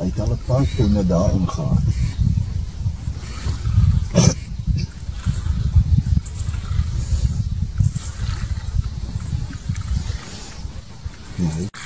Hy het al 'n paar tone daarin gehad. Nee.